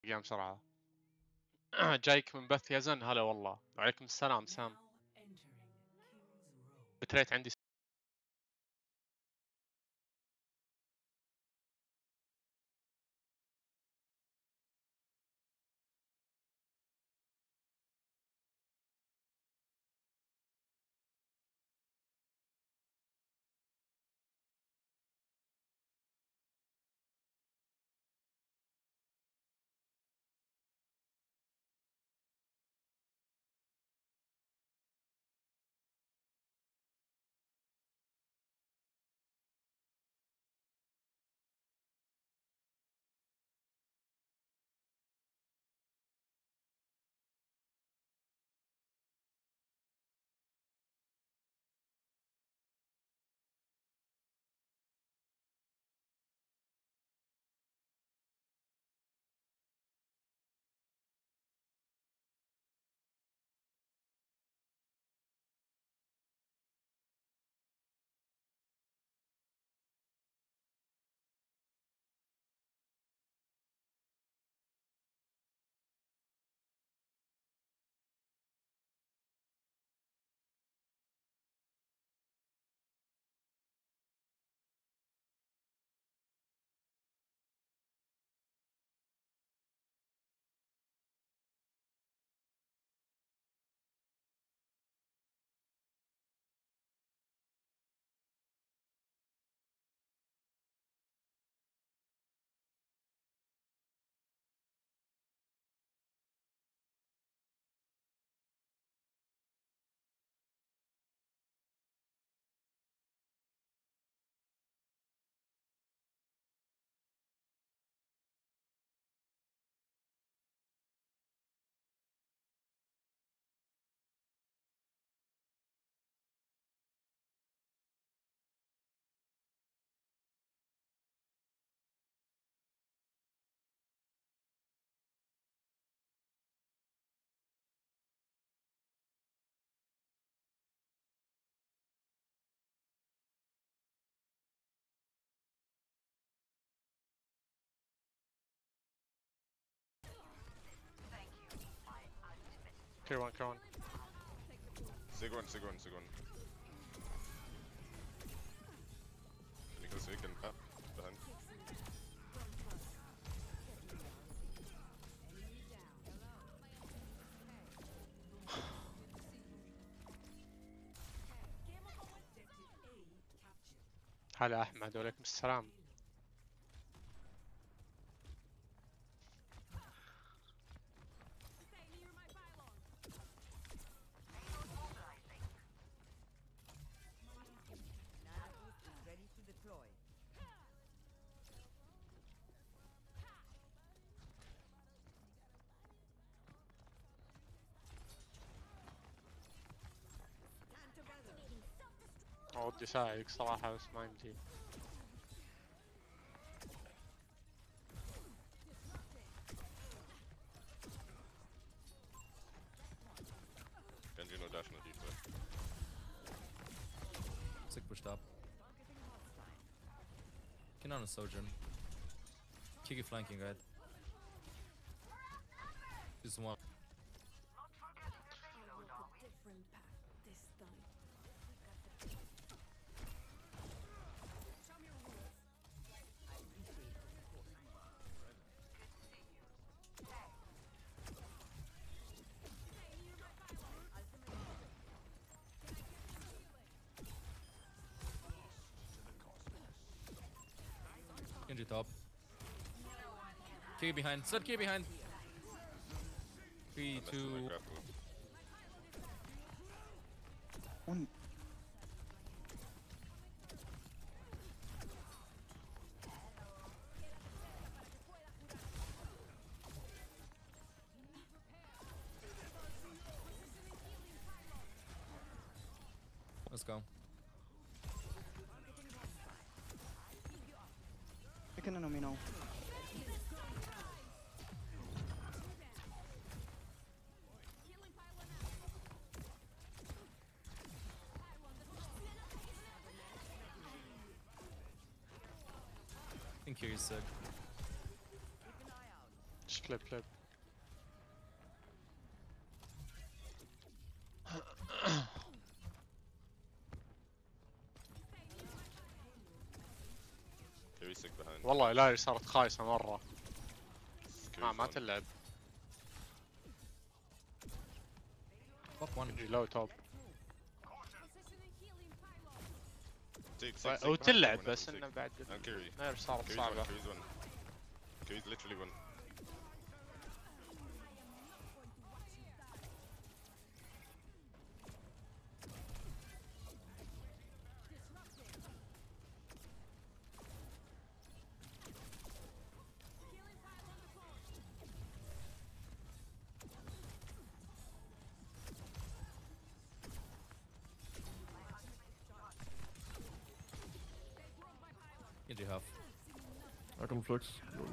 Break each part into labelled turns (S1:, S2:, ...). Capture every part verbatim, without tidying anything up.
S1: قام بسرعة. جايك من بث يزن؟ هلا والله. وعليكم السلام سام. بتريت عندي. كيوان كيوان.
S2: Sigurd, Sigurd, Sigurd. Nicholas Vick and Pep behind.
S1: هلا أحمد وعليكم السلام.
S3: Ready to deploy. Stand together.
S1: ودي أساعدك صراحة بس ما يمدي.
S2: Genji no dash, no deep there.
S4: Sick pushed up. Get on a Sojourn. Kiki flanking, right? Just one.
S5: Different path this time.
S4: Genji top. Kiki behind. Set Kiki behind. Three,
S2: Missed the
S4: two.
S2: Minecraft move.
S6: Un...
S4: Let's go.
S6: Fica na nominal.
S4: I think Kiri's sick.
S1: كليب كليب.
S2: Carry sick behind.
S1: والله إلهي صارت خايسة مرة.
S2: Carry's
S1: ما ما
S2: one.
S1: تلعب.
S4: Top one.
S1: يجي لو توب.
S2: Sick, sick, sick
S1: وتلعب
S2: behind
S1: بس
S2: someone,
S1: إنه
S2: sick.
S1: بعد
S2: And carry.
S1: نير صارت
S2: Carry's one,
S1: صعبة.
S2: carry's one. Carry's literally one.
S4: Genji half.
S7: I can flex.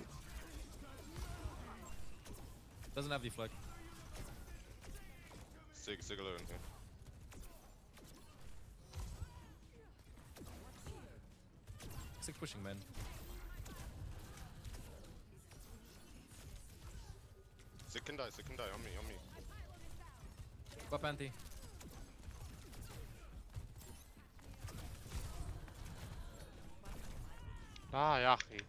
S4: Doesn't have deflect.
S2: Sick, sick alone here.
S4: Sick pushing man.
S2: Sick can die, sick can die. On me, on me.
S4: Up anti.
S1: لا يا أخي.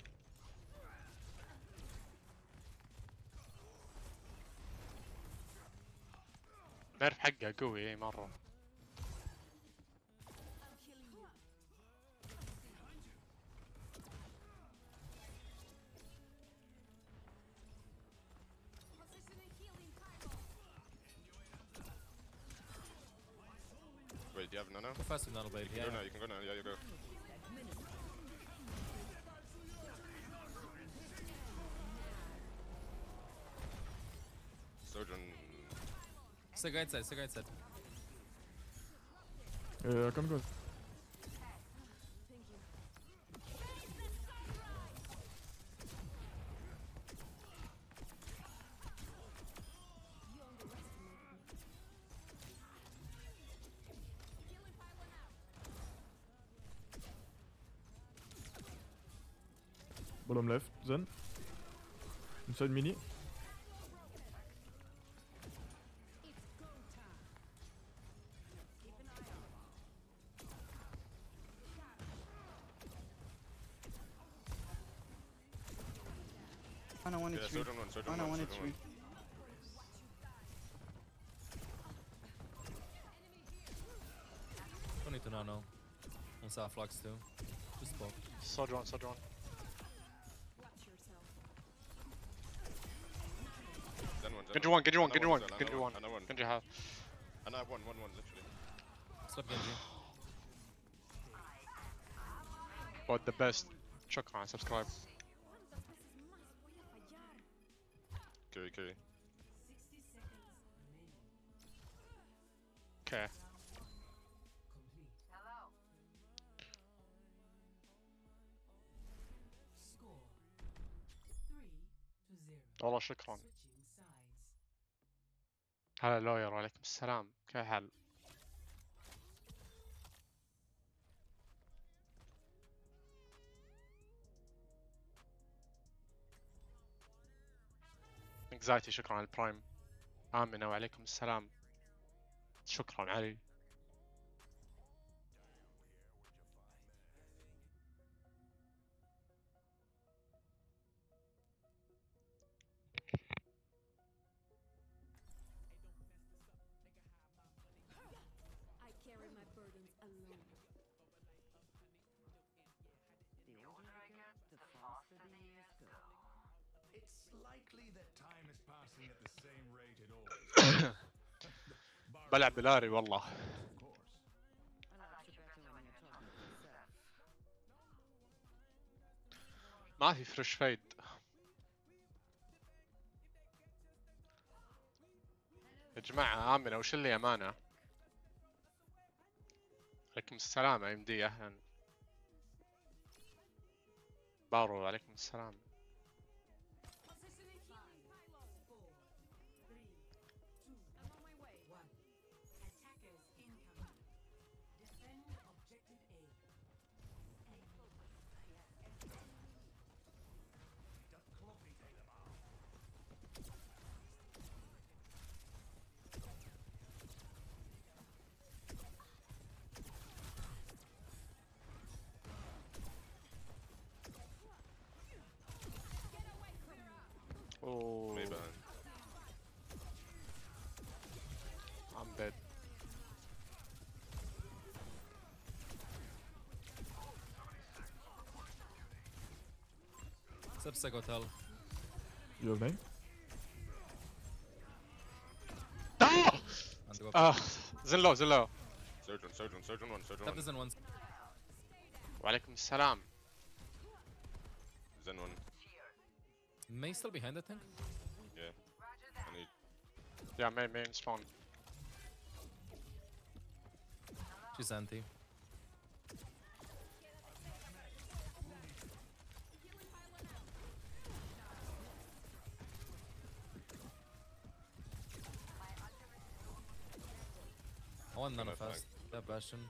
S1: نيرف حقه قوي إيه مرة.
S2: Wait, do you have nano?
S4: Go fast with Nano Blade.
S2: You can
S4: Yeah.
S2: go now, you can go now. Yeah, you go. Sojourn.
S4: Sick right side, sick right side.
S7: Yeah, I can go. Bottom left, then. Inside mini.
S6: Ana one
S2: Yeah,
S6: H P.
S2: Sojourn one, Sojourn
S6: Ana
S2: one,
S6: one
S2: Sojourn
S6: H P.
S2: one.
S4: Don't need to Nano. On saw flux too. Just spoke.
S1: Sojourn Sojourn.
S5: Watch yourself.
S2: Then one, then
S1: Genji one, Genji one,
S2: Ana
S1: Genji
S2: one,
S1: one,
S2: Ana
S1: Genji
S2: one,
S1: one.
S2: Ana one.
S1: Genji half.
S2: And I have one, one, one, literally.
S4: Slap Genji.
S1: But the best. شكرا سبسكرايب.
S2: Carry, carry.
S1: اوكي. والله شكرا. هلا لوير وعليكم السلام. كيف الحال؟ انكزايتي شكرا على البرايم. آمنة وعليكم السلام. شكرا علي.
S5: I carry my burdens alone.
S3: The older I get, the faster the years go.
S8: It's likely that time is passing at the same rate it always
S1: بلعب بلاري والله.
S8: of course.
S3: I like you better when you're talking to yourself.
S1: ما في فريش فيد. يا جماعة آمنة وش اللي أمانة؟ عليكم السلام ام دي أهلا. بارو عليكم السلام. Oh,
S2: Maybe behind.
S1: I'm dead.
S4: Subsec hotel.
S7: You have name?
S1: Ah!
S4: And go.
S1: Ah, Zen low, Zen low.
S2: Sojourn, Sojourn, Sojourn one, Sojourn
S4: Tap
S2: one.
S4: this in once.
S1: Walaikum salam.
S2: Zen one.
S4: May still behind, I think.
S2: Yeah. I need.
S1: Yeah, main, main spawn.
S4: She's anti. I want nano
S2: Gonna
S4: fast. Yeah, Bastion.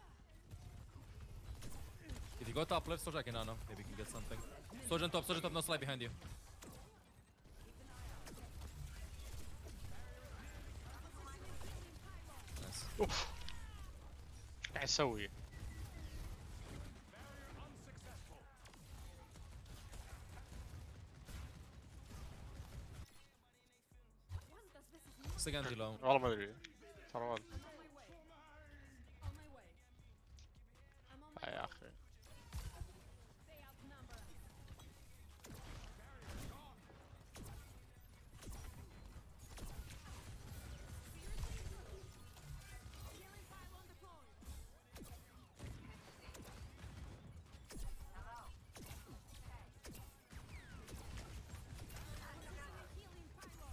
S4: If you go top left, Soja can nano. Maybe you can get something. Soja on top, Soja top, no slide behind you. Nice.
S1: اوف قاعد يسوي؟
S4: Second low.
S1: والله ما ادري ترى والله.
S5: On my way. I'm on my
S1: لا يا اخي.
S5: They outnumber us. Healing pylon deployed. Healing pylon.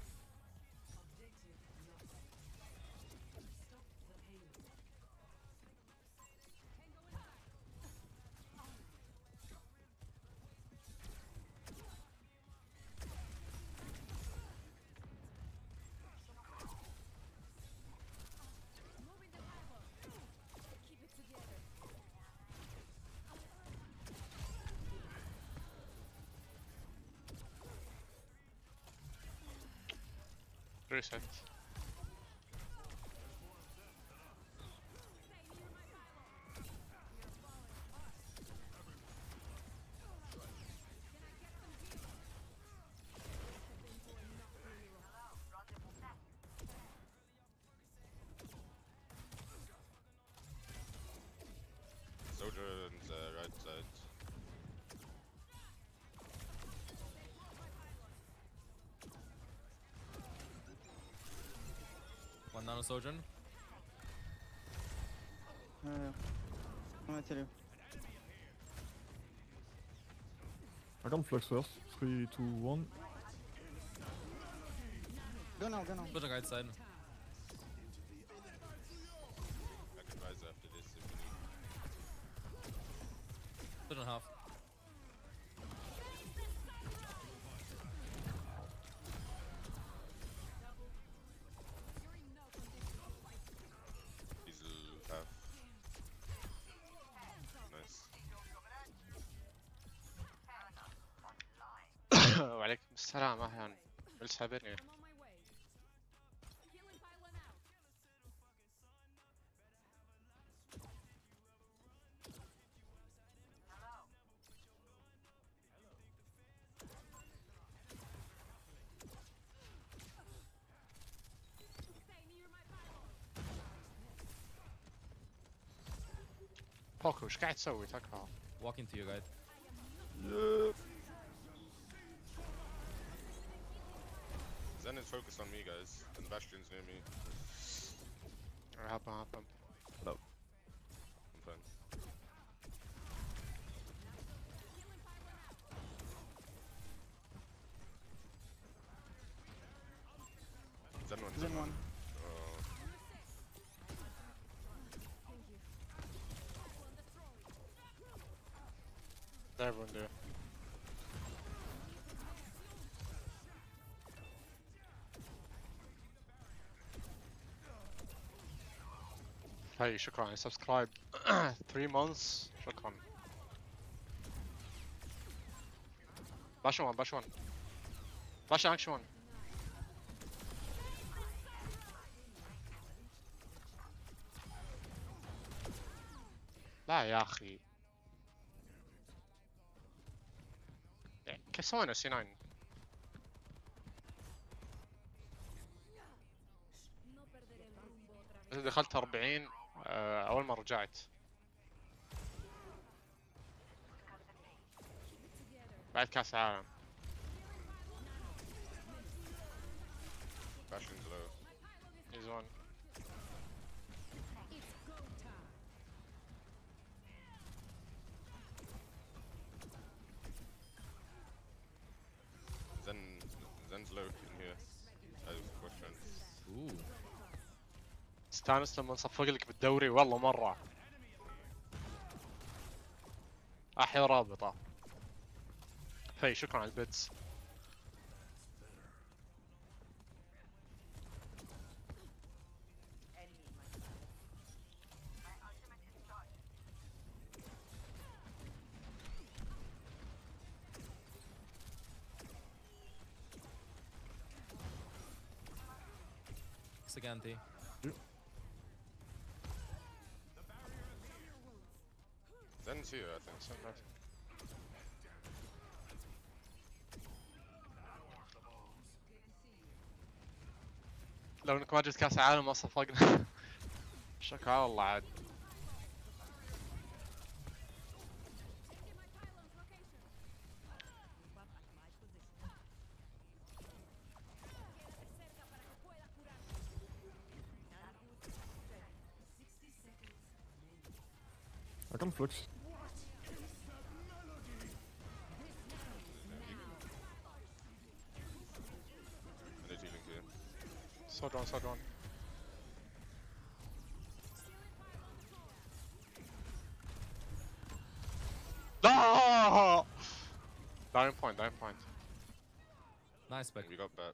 S5: Moving the pylon. Keep it together.
S1: ريست.
S2: Sojourn's uh, right side.
S4: One nano Sojourn.
S6: Yeah, yeah. I'm gonna tell you.
S7: I can flex first. three, two, one.
S6: Go now, go now.
S4: Soja right side.
S2: I can rise after this if you need.
S4: Soja half.
S2: He's l- half. Nice.
S1: وعليكم السلام اهلا. بالسابرني.
S5: I'm on my way. Healing pylon out. Stay near my pylon.
S1: بوكو ايش قاعد تسوي تكفى؟
S4: Walking to you, guys.
S2: Zen is focused on me, guys, and Bastion's near me.
S1: help him, help him.
S2: I'm fine. Zen one,
S6: Zen one.
S2: Oh,
S1: There everyone do. Hey, شكرا. I subscribed three months. شكرا. Bash one, bash one. Bash action one. لا يا أخي. كيف سوينا سي ناين؟ دخلت أربعين آه، اول ما رجعت. بعد كاس العالم.
S2: Bastion's low.
S1: He's on.
S2: Zen, Zen's low in here. I have a question.
S4: Ooh.
S1: استانس لما نصفق لك بالدوري والله مرة. احيا رابطة. في شكرا على البيتس.
S4: Again, T.
S2: Zen's here, I think.
S1: لو انك ما جبت كاس العالم ما صفقنا. شكرا على الله عاد.
S7: I can flux.
S2: Energy link here.
S1: صدرون صدرون. لا! Dying point, dying point.
S4: Nice back.
S2: We got that.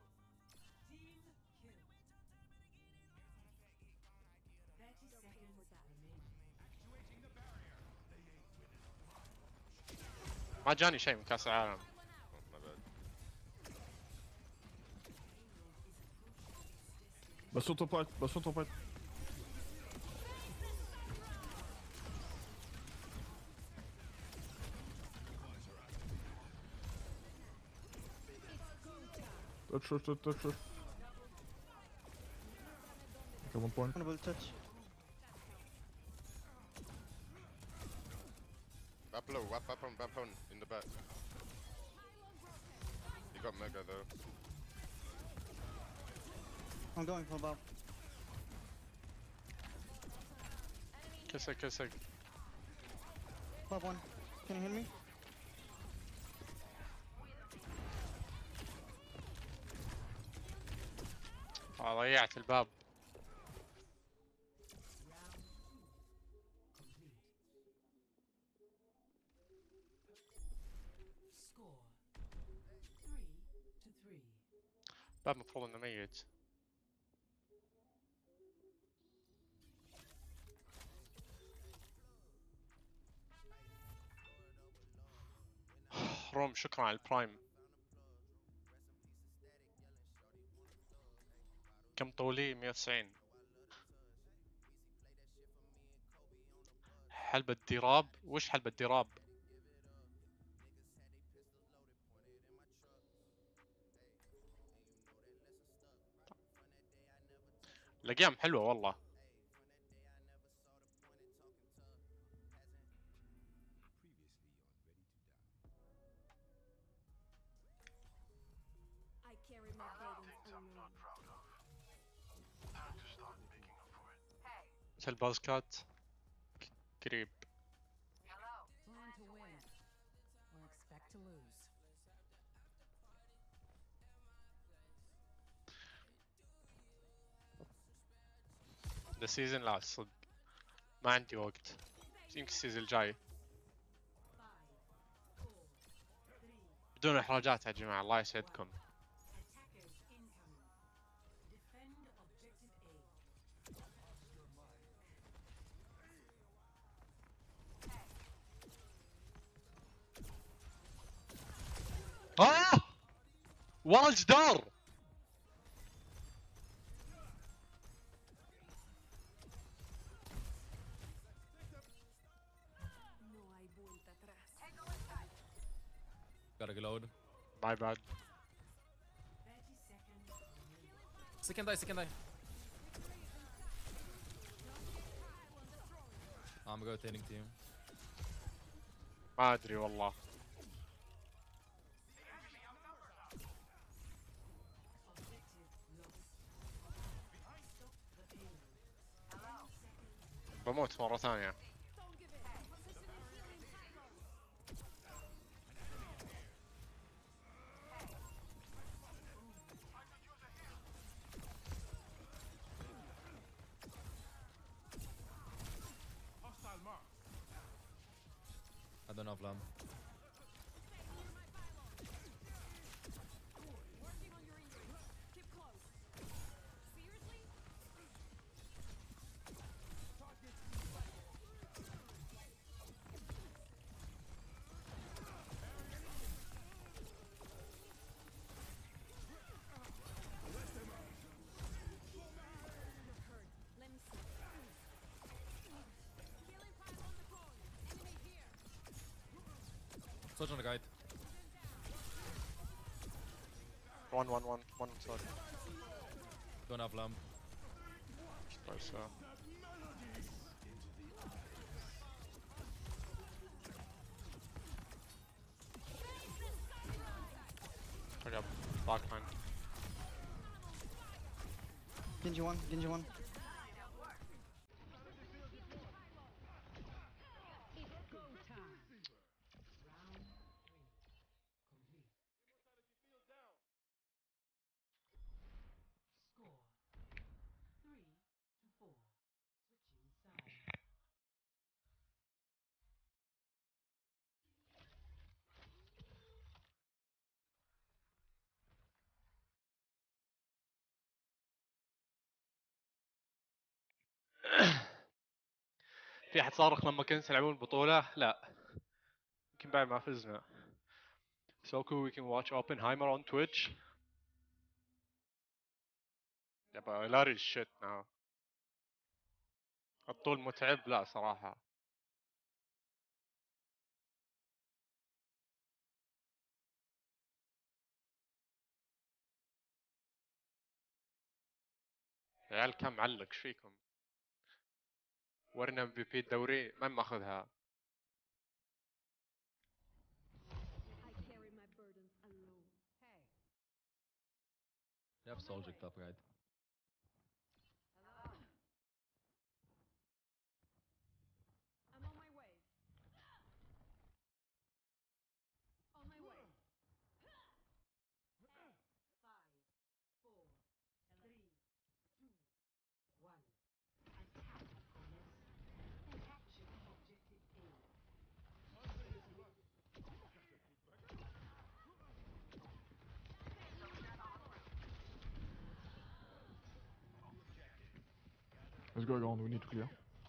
S1: ما جاني شيء من كاس العالم.
S2: Oh, my bad.
S7: Bastion top right, Bastion top right. Touch, touch, touch, touch, touch. Okay, one point.
S6: Honorable touch.
S2: Wap low, wap up on, wap on, in the back. He got mega though.
S6: I'm going for Bob.
S1: كسك كسك.
S6: Bob one. Can you hear me?
S1: آه ضيعت الباب. باب مفروض انه ميت. روم شكرا على البرايم. كم طولي؟ مية وتسعين. حلبة ديراب؟ وش حلبة ديراب؟ لقيام حلوة والله.
S5: I carry my burdens alone.
S1: مثل البازكات قريب.
S3: Plan to win. Or expect to lose.
S1: ذا سيزون لا صدق ما عندي وقت. يمكن السيزون الجاي. بدون احراجات يا جماعة الله يسعدكم. آه! ورا الجدار.
S5: No hay vuelta atrás.
S4: Gotta reload.
S1: My bad.
S4: Second die, second die. I'm rotating to you.
S1: ما ادري والله. بموت مرة ثانية.
S4: I don't have lamp. Soldier on the guide.
S1: One, one, one, one. Sorry.
S4: Don't have lamp.
S1: Suppose so. Hurry up. Backline.
S6: Genji one, Genji one.
S1: في احد صارخ لما كنا نلعبون البطولة؟ لا. يمكن بعد ما فزنا. So cool we can watch Oppenheimer on Twitch. Yeah, but I love his shit now. الطول متعب؟ لا صراحة. يا عيال كم معلق ايش فيكم؟ ورنا ام في بي الدوري ما ماخذها.
S4: You have soldier top guide.
S5: I'm on my way. On my way. Five, four, three, two, one. Attack commence. Capture objective A.
S7: Let's go around, we need to clear.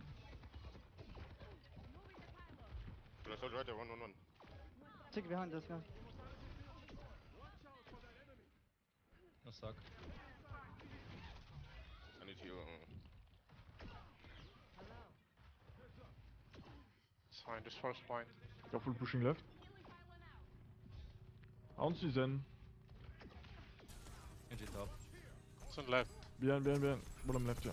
S2: There's a soldier right there, one, one, one.
S6: Take behind us, guys.
S4: No suck.
S2: I need to heal. Uh,
S1: It's fine, just first point.
S7: Careful pushing left. On season.
S4: Genji top.
S1: It's on left.
S7: Behind, behind, behind. Bottom left, yeah.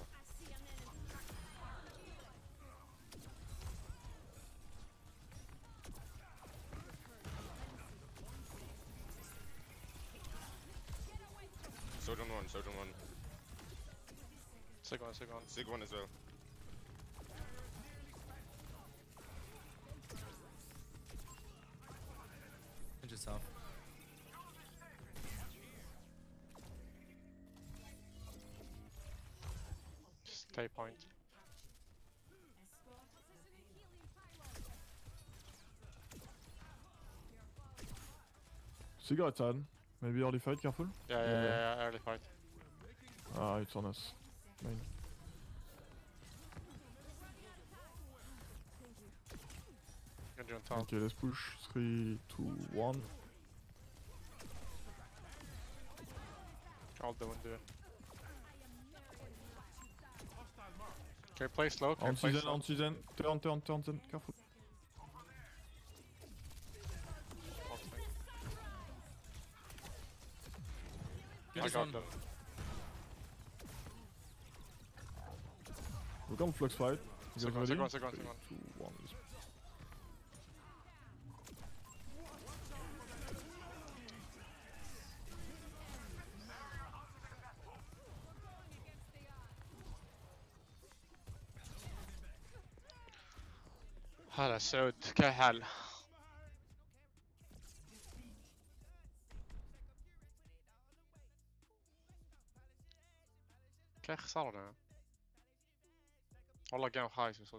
S2: soldier on one, soldier on one.
S1: Sig one, sig one.
S2: Sig one as well.
S4: Genji south.
S1: Stay point.
S7: Cigar outside. Maybe early fight, careful.
S1: Yeah, yeah, yeah, yeah, yeah, early fight.
S7: Ah, it's on us. Main.
S1: Genji on top.
S7: Okay, let's push. three, two, one.
S1: Hold the window. Okay, play slow. Okay,
S7: On
S1: play
S7: season,
S1: slow.
S7: on season. Turn, turn, turn, turn. Careful.
S1: I
S4: Genji's
S1: got
S4: one.
S1: them.
S7: We can flux fight. You guys
S2: Second,
S7: ready?
S2: second, second,
S7: Three,
S2: second.
S7: two, one, let's-
S1: هلا سعود كيف حال؟ كيف خسرنا؟ والله جيم خايس.